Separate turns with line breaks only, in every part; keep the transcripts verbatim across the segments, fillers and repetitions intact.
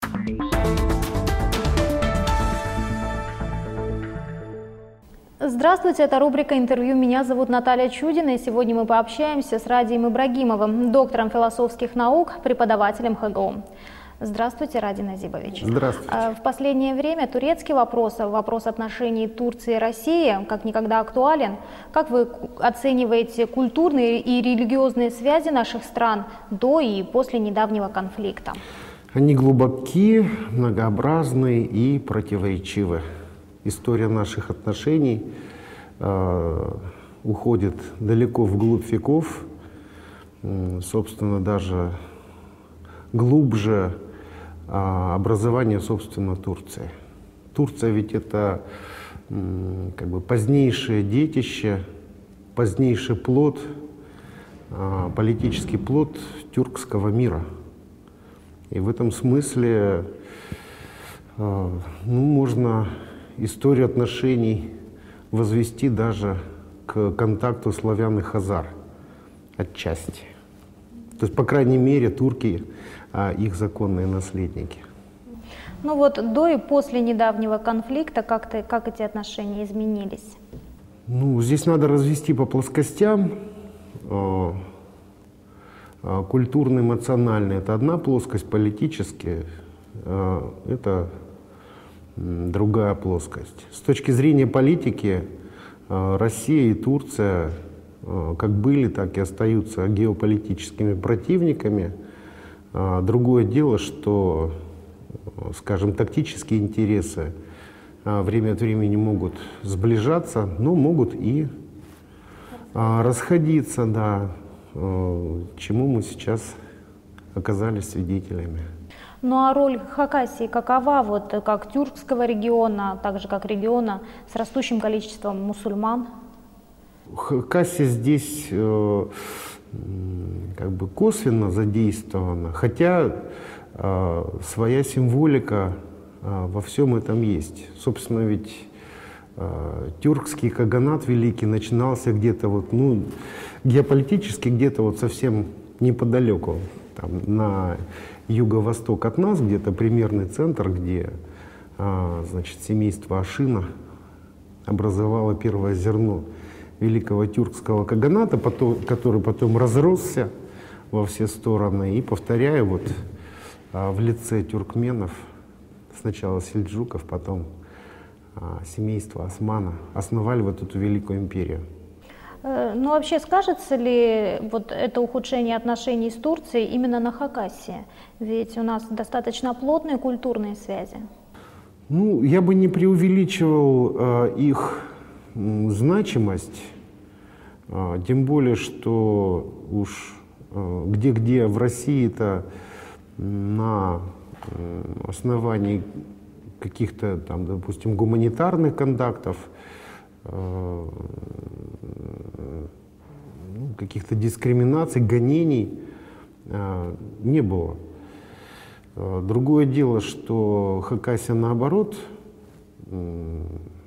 Здравствуйте, это рубрика «Интервью». Меня зовут Наталья Чудина, и сегодня мы пообщаемся с Радием Ибрагимовым, доктором философских наук, преподавателем ХГУ. Здравствуйте, Ради Назибович.
Здравствуйте.
В последнее время турецкий вопрос, вопрос отношений Турции и России, как никогда актуален. Как вы оцениваете культурные и религиозные связи наших стран до и после недавнего конфликта?
Они глубоки, многообразны и противоречивы. История наших отношений э, уходит далеко вглубь веков, э, собственно, даже глубже э, образования, собственно, Турции. Турция ведь это э, как бы позднейшее детище, позднейший плод, э, политический плод тюркского мира. И в этом смысле э, ну, можно историю отношений возвести даже к контакту славян и хазар отчасти. То есть, по крайней мере, турки а, их законные наследники.
Ну вот до и после недавнего конфликта как-то, как эти отношения изменились?
Ну, здесь надо развести по плоскостям. Э, э, культурно-эмоционально — это одна плоскость, политически э, — это другая плоскость. С точки зрения политики, Россия и Турция как были, так и остаются геополитическими противниками. Другое дело, что, скажем, тактические интересы время от времени могут сближаться, но могут и расходиться, да, чему мы сейчас оказались свидетелями.
Ну а роль Хакасии какова, вот как тюркского региона, так же как региона с растущим количеством мусульман?
Хакасия здесь э, как бы косвенно задействована, хотя э, своя символика э, во всем этом есть. Собственно, ведь э, тюркский каганат великий начинался где-то вот, ну, геополитически где-то вот совсем неподалеку, там, на юго-восток от нас, где-то примерный центр, где а, значит, семейство Ашина образовало первое зерно великого тюркского каганата, потом, который потом разросся во все стороны. И, повторяю, вот, а, в лице тюркменов, сначала сельджуков, потом а, семейство Османа, основали вот эту великую империю.
Ну вообще скажется ли вот это ухудшение отношений с Турцией именно на Хакасии? Ведь у нас достаточно плотные культурные связи.
Ну, я бы не преувеличивал э, их м, значимость, э, тем более, что уж где-где э, в России-то на э, основании каких-то там, допустим, гуманитарных контактов, каких-то дискриминаций, гонений э, не было. Другое дело, что Хакасия, наоборот, э,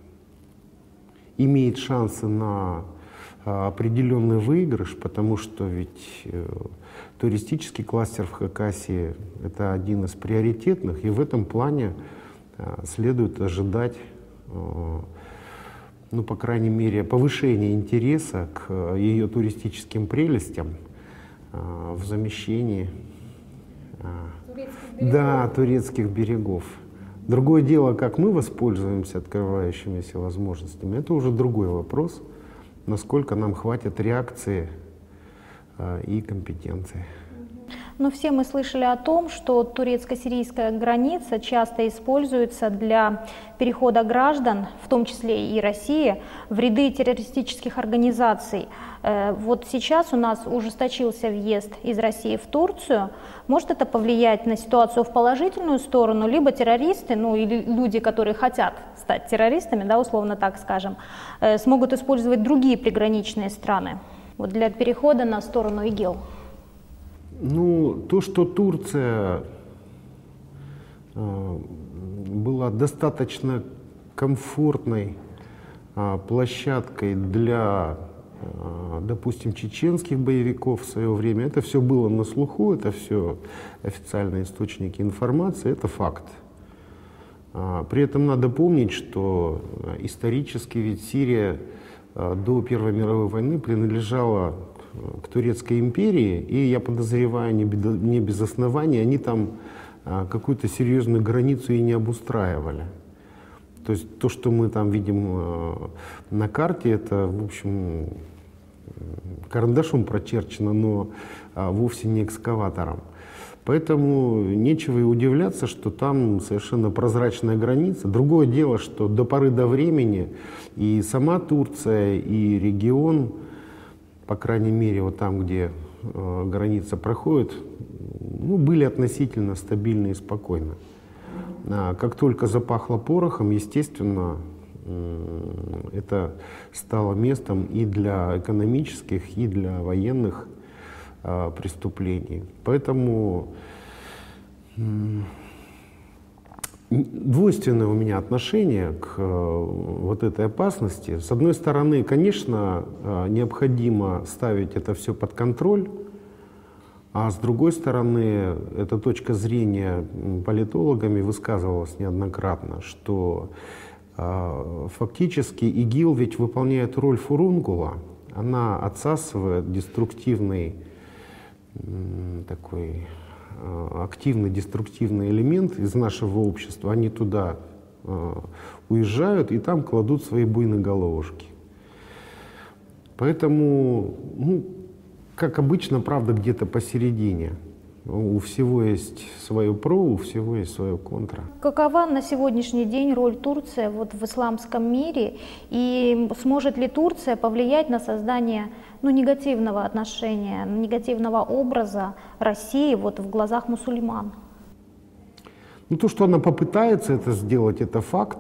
имеет шансы на определенный выигрыш, потому что ведь э, туристический кластер в Хакасии — это один из приоритетных, и в этом плане э, следует ожидать э, ну, по крайней мере, повышение интереса к ее туристическим прелестям э, в замещении э, да, турецких берегов. Другое дело, как мы воспользуемся открывающимися возможностями, это уже другой вопрос, насколько нам хватит реакции э, и компетенции.
Но все мы слышали о том, что турецко-сирийская граница часто используется для перехода граждан, в том числе и России, в ряды террористических организаций. Вот сейчас у нас ужесточился въезд из России в Турцию. Может это повлиять на ситуацию в положительную сторону? Либо террористы, ну или люди, которые хотят стать террористами, да, условно так скажем, смогут использовать другие приграничные страны вот для перехода на сторону ИГИЛ?
Ну, то, что Турция э, была достаточно комфортной э, площадкой для допустим, чеченских боевиков в свое время. Это все было на слуху, это все официальные источники информации, это факт. При этом надо помнить, что исторически ведь Сирия до Первой мировой войны принадлежала к Турецкой империи, и я подозреваю, не без оснований, они там какую-то серьезную границу и не обустраивали. То есть то, что мы там видим на карте, это, в общем, карандашом прочерчено, но вовсе не экскаватором. Поэтому нечего и удивляться, что там совершенно прозрачная граница. Другое дело, что до поры до времени и сама Турция, и регион, по крайней мере, вот там, где э, граница проходит, ну, были относительно стабильны и спокойны. А как только запахло порохом, естественно, э, это стало местом и для экономических, и для военных э, преступлений. Поэтому э, двойственное у меня отношение к э, вот этой опасности. С одной стороны, конечно, э, необходимо ставить это все под контроль, а с другой стороны, эта точка зрения политологами высказывалась неоднократно, что э, фактически ИГИЛ ведь выполняет роль фурункула, она отсасывает деструктивный э, такой активный деструктивный элемент из нашего общества, они туда э, уезжают и там кладут свои буйные головушки. Поэтому, ну, как обычно, правда где-то посередине. У всего есть свое про, у всего есть свое контра.
Какова на сегодняшний день роль Турции вот в исламском мире, и сможет ли Турция повлиять на создание, ну, негативного отношения, негативного образа России вот в глазах мусульман?
Ну, то, что она попытается это сделать, это факт.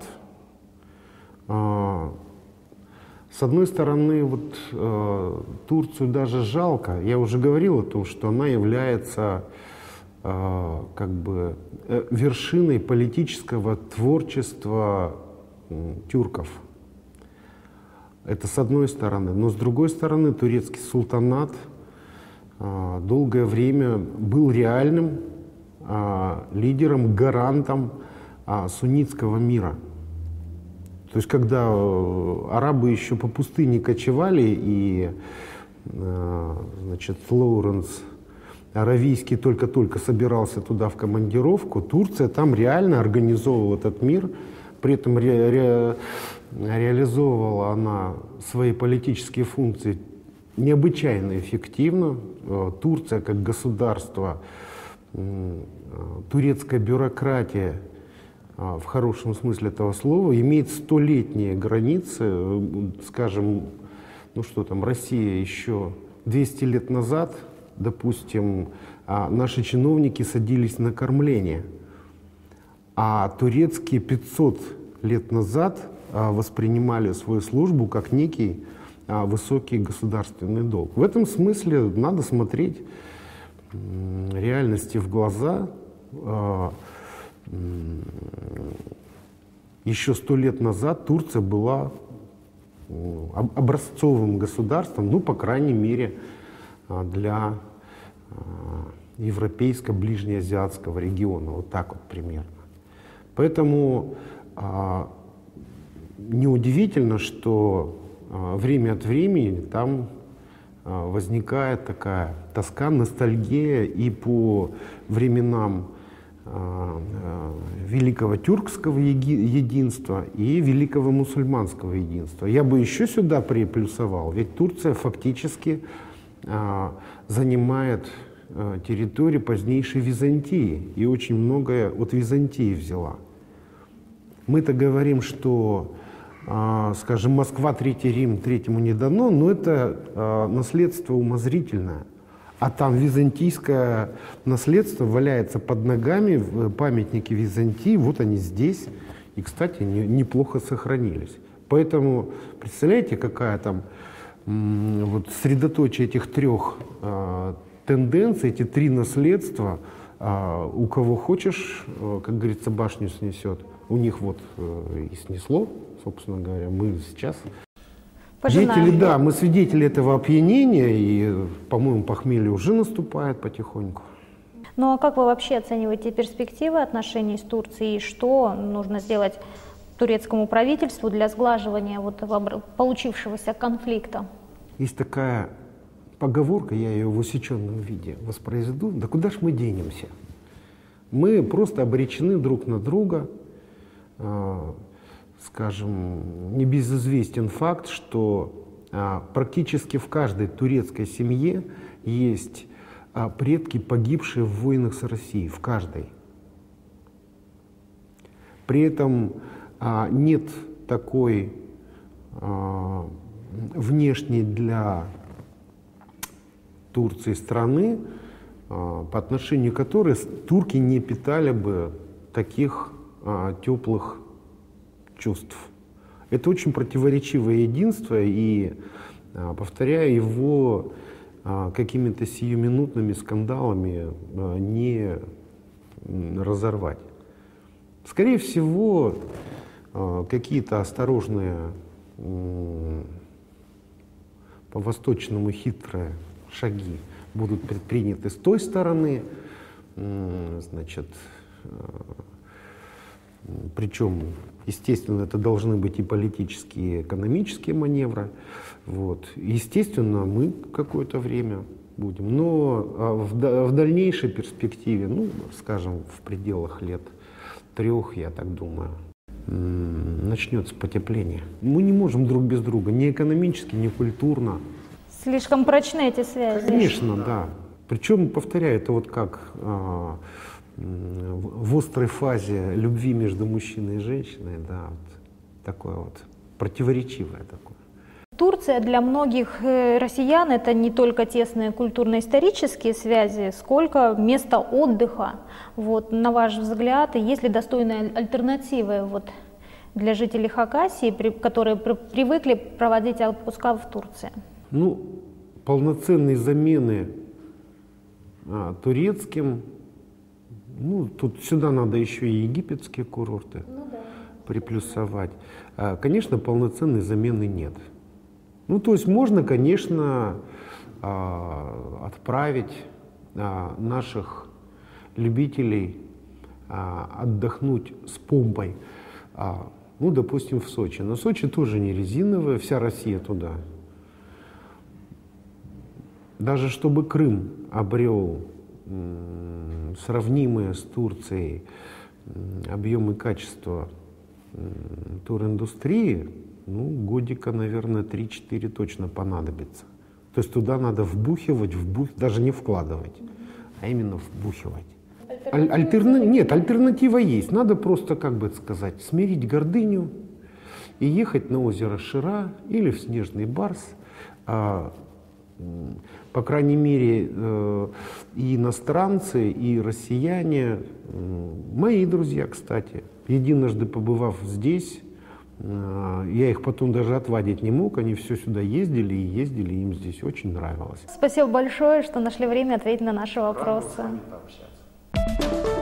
С одной стороны, вот, э, Турцию даже жалко. Я уже говорил о том, что она является э, как бы э, вершиной политического творчества э, тюрков. Это с одной стороны. Но с другой стороны, турецкий султанат э, долгое время был реальным э, лидером, гарантом э, суннитского мира. То есть, когда арабы еще по пустыне кочевали, и, значит, Лоуренс Аравийский только-только собирался туда в командировку, Турция там реально организовывала этот мир, при этом ре ре реализовывала она свои политические функции необычайно эффективно. Турция как государство, турецкая бюрократия, в хорошем смысле этого слова, имеет столетние границы. Скажем, ну что там, Россия еще двести лет назад, допустим, наши чиновники садились на кормление, а турецкие пятьсот лет назад воспринимали свою службу как некий высокий государственный долг. В этом смысле надо смотреть реальности в глаза. Еще сто лет назад Турция была образцовым государством, ну, по крайней мере, для европейско-ближнеазиатского региона, вот так вот примерно. Поэтому неудивительно, что время от времени там возникает такая тоска, ностальгия и по временам великого тюркского единства и великого мусульманского единства. Я бы еще сюда приплюсовал, ведь Турция фактически а, занимает а, территорию позднейшей Византии и очень многое от Византии взяла. Мы-то говорим, что, а, скажем, Москва, Третий Рим, третьему не дано, но это а, наследство умозрительное. А там византийское наследство валяется под ногами, памятники Византии, вот они здесь, и, кстати, не, неплохо сохранились. Поэтому, представляете, какая там вот средоточие этих трех э, тенденций, эти три наследства, э, у кого хочешь, э, как говорится, башню снесет. У них вот э, и снесло, собственно говоря, мы сейчас... Свидетели, да, мы свидетели этого опьянения, и, по-моему, похмелье уже наступает потихоньку.
Ну а как вы вообще оцениваете перспективы отношений с Турцией? Что нужно сделать турецкому правительству для сглаживания вот этого получившегося конфликта?
Есть такая поговорка, я ее в усеченном виде воспроизведу. Да куда ж мы денемся? Мы просто обречены друг на друга. Скажем, небезызвестен факт, что а, практически в каждой турецкой семье есть а, предки, погибшие в войнах с Россией, в каждой. При этом а, нет такой а, внешней для Турции страны, а, по отношению к которой турки не питали бы таких а, теплых чувств. Это очень противоречивое единство, и, повторяю, его какими-то сиюминутными скандалами не разорвать. Скорее всего, какие-то осторожные, по-восточному хитрые шаги будут предприняты с той стороны, значит, причем, естественно, это должны быть и политические, и экономические маневры. Вот. Естественно, мы какое-то время будем. Но в, в дальнейшей перспективе, ну, скажем, в пределах лет трех, я так думаю, начнется потепление. Мы не можем друг без друга, ни экономически, ни культурно.
Слишком прочны эти связи.
Конечно, да. Причем, повторяю, это вот как а, в острой фазе любви между мужчиной и женщиной, да, вот такое вот противоречивое такое.
Турция для многих россиян это не только тесные культурно-исторические связи, сколько место отдыха. Вот, на ваш взгляд, есть ли достойные альтернативы вот, для жителей Хакасии, при, которые при, привыкли проводить отпуска в Турции?
Ну, полноценной замены а, турецким, ну, тут сюда надо еще и египетские курорты ну, да. приплюсовать. А, конечно, полноценной замены нет. Ну, то есть можно, конечно, а, отправить а, наших любителей а, отдохнуть с помпой, а, ну, допустим, в Сочи. Но Сочи тоже не резиновая, вся Россия туда. Даже чтобы Крым обрел м, сравнимые с Турцией м, объемы качества м, туриндустрии, ну, годика, наверное, три-четыре точно понадобится. То есть туда надо вбухивать, вбух... даже не вкладывать, а именно вбухивать. Аль альтерна... Нет, альтернатива есть. Надо просто, как бы сказать, смирить гордыню и ехать на озеро Шира или в Снежный Барс. А, по крайней мере, э, и иностранцы, и россияне, э, мои друзья, кстати, единожды побывав здесь, я их потом даже отвадить не мог, они все сюда ездили и ездили, им здесь очень нравилось.
Спасибо большое, что нашли время ответить на наши вопросы.